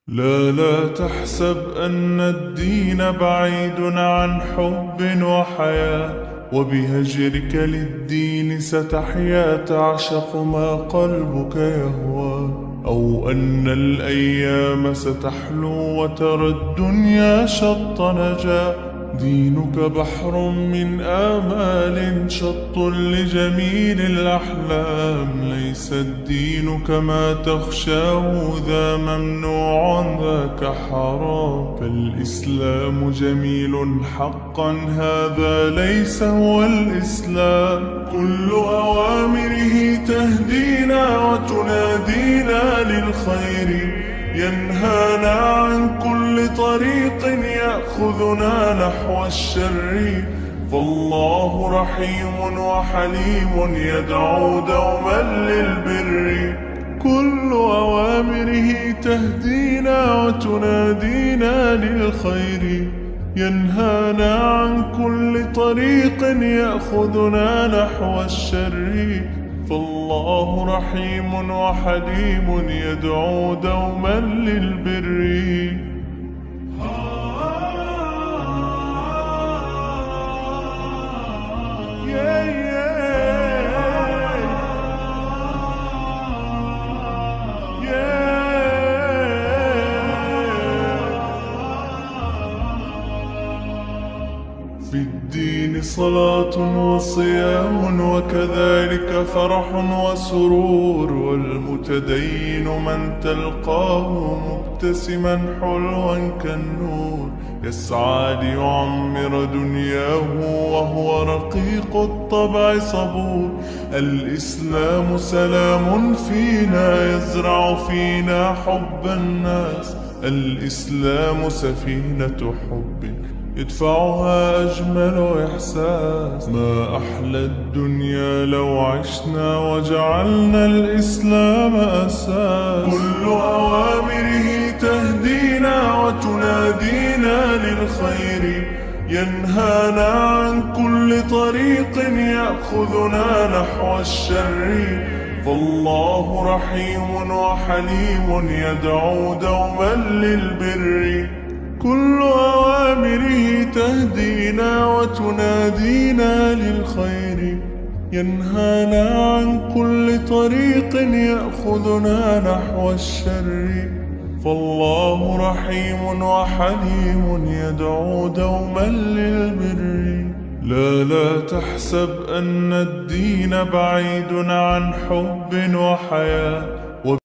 لا تحسب أن الدين بعيد عن حب وحياة، وبهجرك للدين ستحيا تعشق ما قلبك يهوى، أو أن الأيام ستحلو وترى الدنيا شط نجاة. دينك بحر من آمال، شط لجميل الأحلام. ليس الدين كما تخشاه، ذا ممنوع ذاك حرام. فالإسلام جميل حقا، هذا ليس هو الإسلام. كل أوامره تهدينا وتنادينا للخير، ينهانا عن كل طريق يأخذنا نحو الشر. فالله رحيم وحليم يدعو دوما للبر. كل أوامره تهدينا وتنادينا للخير، ينهانا عن كل طريق يأخذنا نحو الشر. فالله رحيم وحليم يدعو دوما للبر. في الدين صلاة وصيام، وكذلك فرح وسرور. والمتدين من تلقاه مبتسما حلوا كالنور، يسعى ليعمر دنياه وهو رقيق الطبع صبور. الإسلام سلام فينا، يزرع فينا حب الناس. الإسلام سفينة حب يدفعها أجمل إحساس. ما أحلى الدنيا لو عشنا وجعلنا الإسلام أساس. كل أوامره تهدينا وتنادينا للخير، ينهانا عن كل طريق يأخذنا نحو الشر. فالله رحيم وحليم يدعو دوما للبر. كل أوامره تهدينا وتنادينا للخير، ينهانا عن كل طريق يأخذنا نحو الشر. فالله رحيم وحليم يدعو دوما للبر. لا تحسب أن الدين بعيد عن حب وحياة،